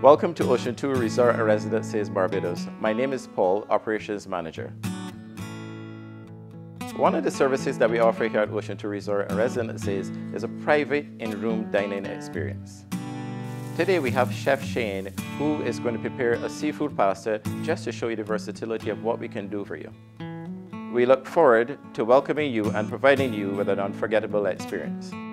Welcome to Ocean 2 Resort and Residences Barbados. My name is Paul, Operations Manager. One of the services that we offer here at Ocean 2 Resort and Residences is a private in-room dining experience. Today we have Chef Shane, who is going to prepare a seafood pasta just to show you the versatility of what we can do for you. We look forward to welcoming you and providing you with an unforgettable experience.